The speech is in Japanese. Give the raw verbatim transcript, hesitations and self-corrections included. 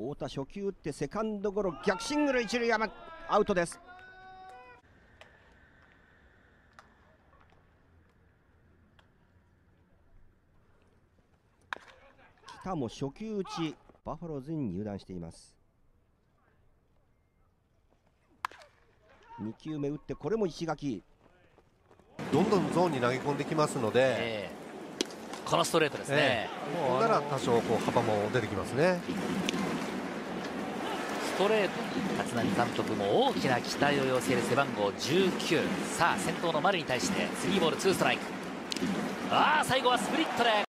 太田初球打ってセカンドゴロ、逆シングル一塁山アウトです。北も初球打ち、バファローズに入団しています。にきゅうめ打って、これも石垣。 どんどんゾーンに投げ込んできますので、 えー、このストレートですね。 えー、もうなら多少こう幅も出てきますね。 ストレートに立浪監督も大きな期待を寄せる背番号じゅうきゅう。さあ先頭の丸に対してスリーボールツーストライク。ああ最後はスプリットで